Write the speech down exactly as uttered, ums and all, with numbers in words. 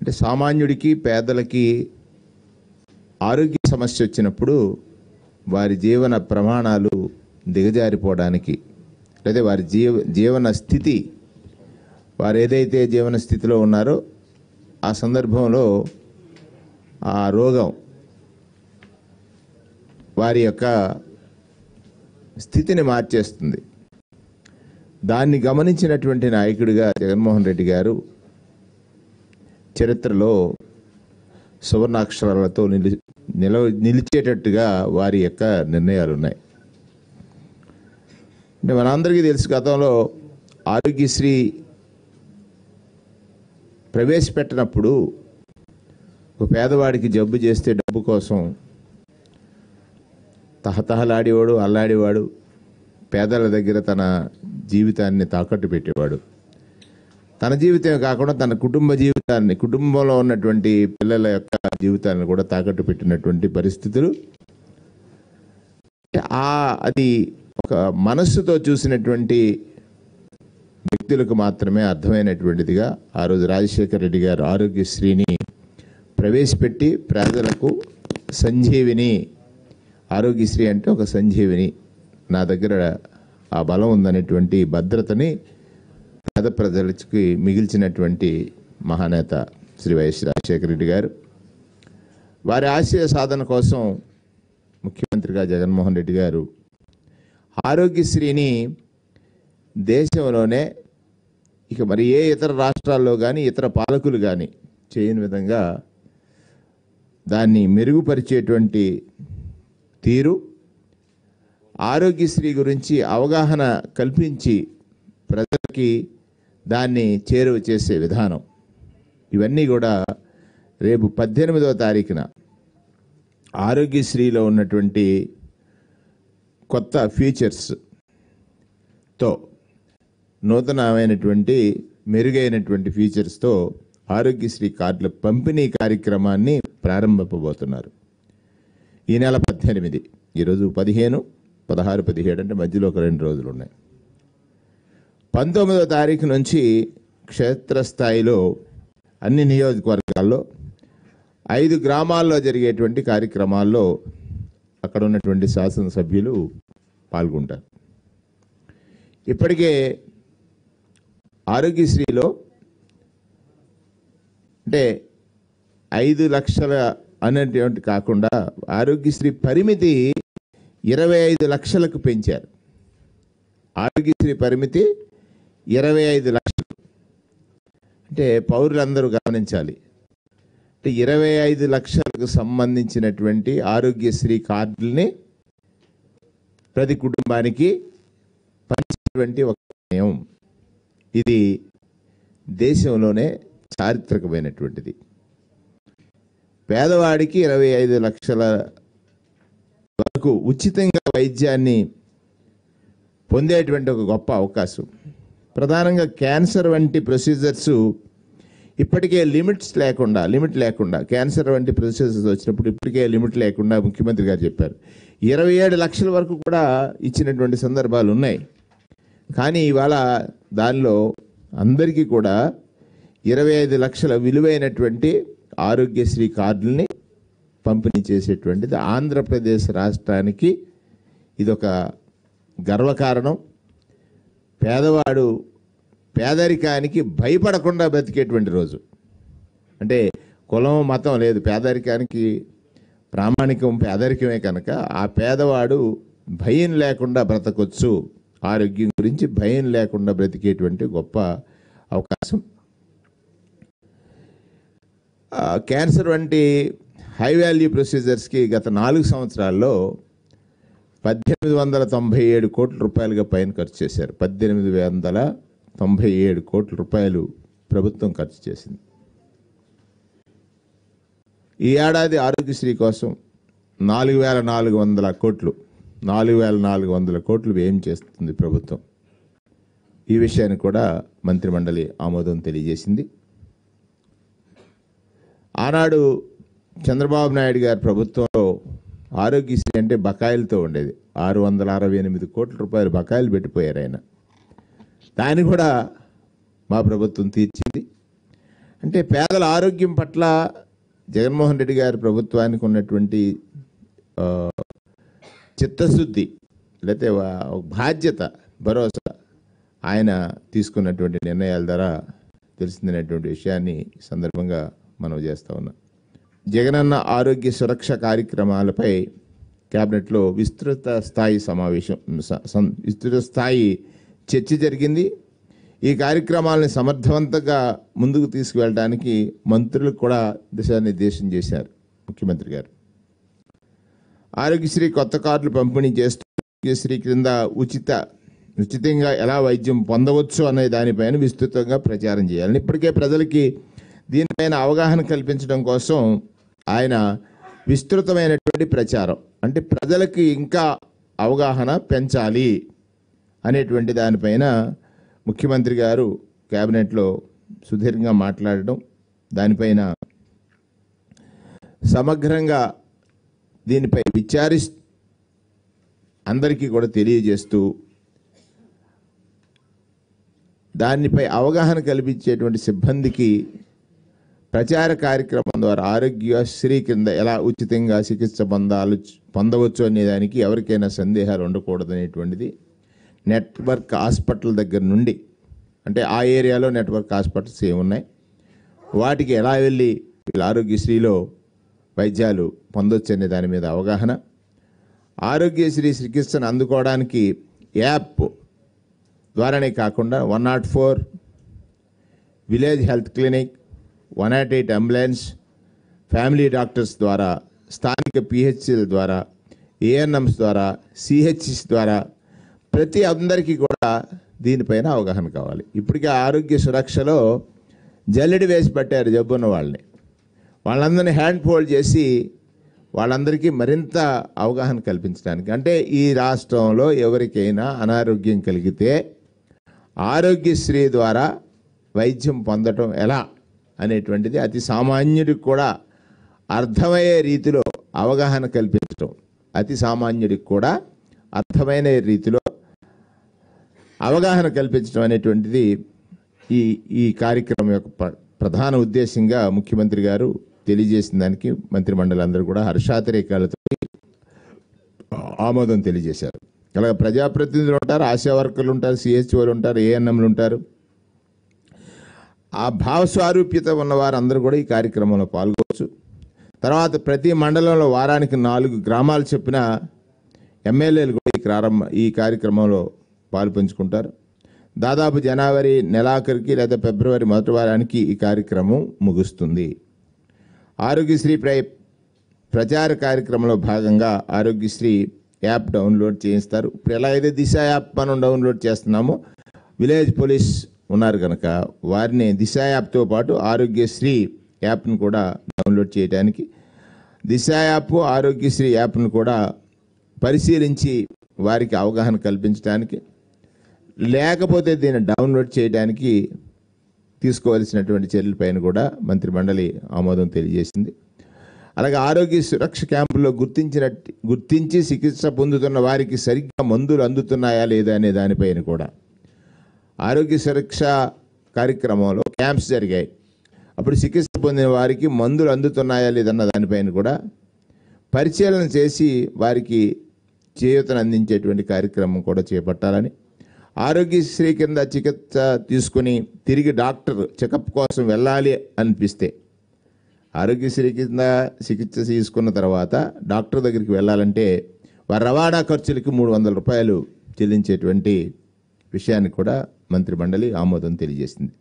అంటే సామాన్యుడికి పేదలకి ఆరోగ్య సమస్య వచ్చినప్పుడు వారి జీవన ప్రమాణాలు దిగజారిపోవడానికి లేదా వారి జీవ జీవన స్థితి వారు ఏదైతే జీవన స్థితిలో ఉన్నారో ఆ సందర్భంలో ఆ రోగం వారి యొక్క స్థితిని మార్చేస్తుంది. దాన్ని గమనించినటువంటి నాయకుడిగా జగన్మోహన్ రెడ్డి గారు చరిత్రలో సువర్ణాక్షరాలతో నిలి నిలవ నిలిచేటట్టుగా వారి యొక్క నిర్ణయాలు ఉన్నాయి. అంటే మనందరికీ తెలుసు, గతంలో ఆరోగ్యశ్రీ ప్రవేశపెట్టినప్పుడు ఒక పేదవాడికి జబ్బు చేస్తే డబ్బు కోసం తహతహలాడేవాడు, అల్లాడేవాడు, పేదల దగ్గర తన జీవితాన్ని తాకట్టు పెట్టేవాడు. తన జీవితం కాకుండా తన కుటుంబ జీవితాన్ని, కుటుంబంలో ఉన్నటువంటి పిల్లల యొక్క జీవితాన్ని కూడా తాకట్టు పెట్టినటువంటి పరిస్థితులు. ఆ అది ఒక మనస్సుతో చూసినటువంటి వ్యక్తులకు మాత్రమే అర్థమైనటువంటిదిగా ఆ రోజు రాజశేఖర రెడ్డి గారు ఆరోగ్యశ్రీని ప్రవేశపెట్టి ప్రజలకు సంజీవిని, ఆరోగ్యశ్రీ అంటే ఒక సంజీవిని, నా దగ్గర ఆ బలం ఉందనేటువంటి భద్రతని పేద ప్రజలకి మిగిల్చినటువంటి మహానేత శ్రీ వైఎస్ రాజశేఖర రెడ్డి గారు. వారి ఆశయ సాధన కోసం ముఖ్యమంత్రిగా జగన్మోహన్ రెడ్డి గారు ఆరోగ్యశ్రీని దేశంలోనే ఇక మరి ఏ ఇతర రాష్ట్రాల్లో కానీ ఇతర పాలకులు కానీ చేయని విధంగా దాన్ని మెరుగుపరిచేటువంటి తీరు, ఆరోగ్యశ్రీ గురించి అవగాహన కల్పించి ప్రజలకి దాన్ని చేరువ చేసే విధానం, ఇవన్నీ కూడా రేపు పద్దెనిమిదవ తారీఖున ఆరోగ్యశ్రీలో ఉన్నటువంటి కొత్త ఫీచర్స్తో, నూతనమైనటువంటి మెరుగైనటువంటి ఫీచర్స్తో ఆరోగ్యశ్రీ కార్డుల పంపిణీ కార్యక్రమాన్ని ప్రారంభింపబోతున్నారు. ఈ నెల పద్దెనిమిది, ఈరోజు పదిహేను, పదహారు, పదిహేడు అంటే మధ్యలో ఒక రెండు రోజులు ఉన్నాయి. పంతొమ్మిదవ తారీఖు నుంచి క్షేత్రస్థాయిలో అన్ని నియోజకవర్గాల్లో ఐదు గ్రామాల్లో జరిగేటువంటి కార్యక్రమాల్లో అక్కడ ఉన్నటువంటి శాసనసభ్యులు పాల్గొంటారు. ఇప్పటికే ఆరోగ్యశ్రీలో అంటే ఐదు లక్షల అనేటువంటి కాకుండా ఆరోగ్యశ్రీ పరిమితి ఇరవై ఐదు లక్షలకు పెంచారు. ఆరోగ్యశ్రీ పరిమితి ఇరవై ఐదు లక్షలు అంటే పౌరులందరూ గమనించాలి. అంటే ఇరవై ఐదు లక్షలకు సంబంధించినటువంటి ఆరోగ్యశ్రీ కార్డుల్ని ప్రతి కుటుంబానికి పంచేటువంటి ఒక నిర్ణయం. ఇది దేశంలోనే చారిత్రకమైనటువంటిది. పేదవాడికి ఇరవై ఐదు లక్షల వరకు ఉచితంగా వైద్యాన్ని పొందేటువంటి ఒక గొప్ప అవకాశం. ప్రధానంగా క్యాన్సర్ వంటి ప్రొసీజర్స్ ఇప్పటికే లిమిట్స్ లేకుండా లిమిట్ లేకుండా క్యాన్సర్ వంటి ప్రొసీజర్స్ వచ్చినప్పుడు ఇప్పటికే లిమిట్ లేకుండా ముఖ్యమంత్రి గారు చెప్పారు. ఇరవై ఏడు లక్షల వరకు కూడా ఇచ్చినటువంటి సందర్భాలు ఉన్నాయి. కానీ ఇవాళ దానిలో అందరికీ కూడా ఇరవై ఐదు లక్షల విలువైనటువంటి ఆరోగ్యశ్రీ కార్డుల్ని పంపిణీ చేసేటువంటిది ఆంధ్రప్రదేశ్ రాష్ట్రానికి ఇదొక గర్వకారణం. పేదవాడు పేదరికానికి భయపడకుండా బ్రతికేటువంటి రోజు. అంటే కులం మతం లేదు, పేదరికానికి ప్రామాణికం పేదరికమే కనుక ఆ పేదవాడు భయం లేకుండా బ్రతకొచ్చు, ఆరోగ్యం గురించి భయం లేకుండా బ్రతికేటువంటి గొప్ప అవకాశం. క్యాన్సర్ వంటి హై వాల్యూ ప్రొసీజర్స్కి గత నాలుగు సంవత్సరాల్లో పద్దెనిమిది వందల తొంభై ఏడు కోట్ల రూపాయలుగా పైన ఖర్చు చేశారు. పద్దెనిమిది వందల తొంభై ఏడు కోట్ల రూపాయలు ప్రభుత్వం ఖర్చు చేసింది. ఈ ఏడాది ఆరోగ్యశ్రీ కోసం నాలుగు వేల నాలుగు వందల కోట్లు నాలుగు వేల నాలుగు వందల కోట్లు వ్యయం చేస్తుంది ప్రభుత్వం. ఈ విషయాన్ని కూడా మంత్రిమండలి ఆమోదం తెలియజేసింది. ఆనాడు చంద్రబాబు నాయుడు గారి ప్రభుత్వంలో ఆరోగ్యశ్రీ అంటే బకాయిలతో ఉండేది. ఆరు వందల అరవై ఎనిమిది కోట్ల రూపాయలు బకాయిలు పెట్టిపోయారు ఆయన. దాన్ని కూడా మా ప్రభుత్వం తీర్చింది. అంటే పేదల ఆరోగ్యం పట్ల జగన్మోహన్ రెడ్డి గారి ప్రభుత్వానికి ఉన్నటువంటి చిత్తశుద్ధి లేకపోతే బాధ్యత, భరోసా, ఆయన తీసుకున్నటువంటి నిర్ణయాల ద్వారా తెలిసిందనేటువంటి విషయాన్ని సందర్భంగా మనం చేస్తూ ఉన్నాం. జగనన్న ఆరోగ్య సురక్ష కార్యక్రమాలపై క్యాబినెట్లో విస్తృత స్థాయి సమావేశం విస్తృత స్థాయి చర్చ జరిగింది. ఈ కార్యక్రమాలను సమర్థవంతంగా ముందుకు తీసుకువెళ్ళడానికి మంత్రులకు కూడా దిశానిర్దేశం చేశారు ముఖ్యమంత్రి గారు. ఆరోగ్యశ్రీ కొత్త కార్డులు పంపిణీ చేస్తూ ఆరోగ్యశ్రీ క్రింద ఉచిత ఉచితంగా ఎలా వైద్యం పొందవచ్చు అనే దానిపైన విస్తృతంగా ప్రచారం చేయాలని, ఇప్పటికే ప్రజలకి దీనిపైన అవగాహన కల్పించడం కోసం ఆయన విస్తృతమైనటువంటి ప్రచారం, అంటే ప్రజలకి ఇంకా అవగాహన పెంచాలి అనేటువంటి దానిపైన ముఖ్యమంత్రి గారు క్యాబినెట్లో సుదీర్ఘంగా మాట్లాడడం, దానిపైన సమగ్రంగా దీనిపై విచారి అందరికీ కూడా తెలియజేస్తూ దానిపై అవగాహన కల్పించేటువంటి సిబ్బందికి ప్రచార కార్యక్రమం ద్వారా ఆరోగ్యశ్రీ కింద ఎలా ఉచితంగా చికిత్స పొందాలు పొందవచ్చు అనే దానికి ఎవరికైనా సందేహాలు ఉండకూడదు అనేటువంటిది నెట్వర్క్ హాస్పిటల్ దగ్గర నుండి, అంటే ఆ ఏరియాలో నెట్వర్క్ హాస్పిటల్స్ ఏమున్నాయి, వాటికి ఎలా వెళ్ళి వీళ్ళు ఆరోగ్యశ్రీలో వైద్యాలు పొందొచ్చు అనే దాని మీద అవగాహన, ఆరోగ్యశ్రీ చికిత్సను అందుకోవడానికి యాప్ ద్వారానే కాకుండా one nought four village health clinic, one nought eight ambulance, family doctors ద్వారా, స్థానిక పిహెచ్సిల ద్వారా, ఏఎన్ఎంస్ ద్వారా, సిహెచ్సిస్ ద్వారా ప్రతి అందరికీ కూడా దీనిపైన అవగాహన కావాలి. ఇప్పటికే ఆరోగ్య సురక్షలో జల్లెడి వేసి పట్టారు జబ్బున్న వాళ్ళని, వాళ్ళందరినీ హ్యాండ్ ఫోల్డ్ చేసి వాళ్ళందరికీ మరింత అవగాహన కల్పించడానికి, అంటే ఈ రాష్ట్రంలో ఎవరికైనా అనారోగ్యం కలిగితే ఆరోగ్యశ్రీ ద్వారా వైద్యం పొందటం ఎలా అనేటువంటిది అతి సామాన్యుడికి కూడా అర్థమయ్యే రీతిలో అవగాహన కల్పించటం, అతి సామాన్యుడికి కూడా అర్థమైన రీతిలో అవగాహన కల్పించడం అనేటువంటిది ఈ ఈ కార్యక్రమం యొక్క ప్రధాన ఉద్దేశంగా ముఖ్యమంత్రి గారు తెలియజేసిన దానికి మంత్రిమండలందరూ కూడా హర్షాతిరేకాలతో ఆమోదం తెలియజేశారు. అలాగే ప్రజాప్రతినిధులు ఉంటారు, ఆశా వర్కర్లు ఉంటారు, సిహెచ్ఓలు ఉంటారు, ఏఎన్ఎంలు ఉంటారు. ఆ భావస్వారూప్యత ఉన్న వారందరూ కూడా ఈ కార్యక్రమంలో పాల్గొవచ్చు. తర్వాత ప్రతి మండలంలో వారానికి నాలుగు గ్రామాలు చెప్పిన ఎమ్మెల్యేలు కూడా ఈ ప్రారంభ ఈ కార్యక్రమంలో పాలు పంచుకుంటారు. దాదాపు జనవరి నెలాఖరికి లేదా ఫిబ్రవరి మొదటి వారానికి ఈ కార్యక్రమం ముగుస్తుంది. ఆరోగ్యశ్రీ ప్రై ప్రచార కార్యక్రమంలో భాగంగా ఆరోగ్యశ్రీ యాప్ డౌన్లోడ్ చేయిస్తారు. ఇప్పుడు ఎలా అయితే దిశ యాప్ మనం డౌన్లోడ్ చేస్తున్నామో, విలేజ్ పోలీస్ ఉన్నారు కనుక వారిని దిశ యాప్తో పాటు ఆరోగ్యశ్రీ యాప్ను కూడా డౌన్లోడ్ చేయడానికి, దిశ యాప్ ఆరోగ్యశ్రీ యాప్ను కూడా పరిశీలించి వారికి అవగాహన కల్పించడానికి, లేకపోతే దీన్ని డౌన్లోడ్ చేయడానికి తీసుకోవాల్సినటువంటి చర్యలపైన కూడా మంత్రిమండలి ఆమోదం తెలియజేసింది. అలాగే ఆరోగ్య సురక్ష క్యాంపుల్లో గుర్తించిన గుర్తించి చికిత్స పొందుతున్న వారికి సరిగ్గా మందులు అందుతున్నాయా లేదా అనే దానిపైన కూడా ఆరోగ్య సురక్ష కార్యక్రమంలో క్యాంప్స్ జరిగాయి. అప్పుడు చికిత్స పొందిన వారికి మందులు అందుతున్నాయా లేదన్న దానిపైన కూడా పరిశీలన చేసి వారికి చేయూతను అందించేటువంటి కార్యక్రమం కూడా చేపట్టాలని, ఆరోగ్యశ్రీ కింద చికిత్స తీసుకుని తిరిగి డాక్టర్ చెకప్ కోసం వెళ్ళాలి అనిపిస్తే ఆరోగ్యశ్రీ కింద చికిత్స తీసుకున్న తర్వాత డాక్టర్ దగ్గరికి వెళ్ళాలంటే వారి రవాణా ఖర్చులకి మూడు వందల రూపాయలు చెల్లించేటువంటి విషయాన్ని కూడా మంత్రిమండలి ఆమోదం తెలియజేసింది.